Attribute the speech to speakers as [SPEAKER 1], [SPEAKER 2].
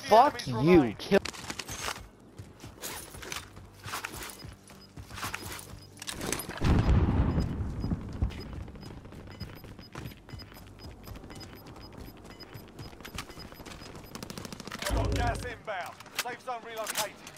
[SPEAKER 1] Fuck you. Kill.
[SPEAKER 2] Got gas inbound. Safe zone relocated.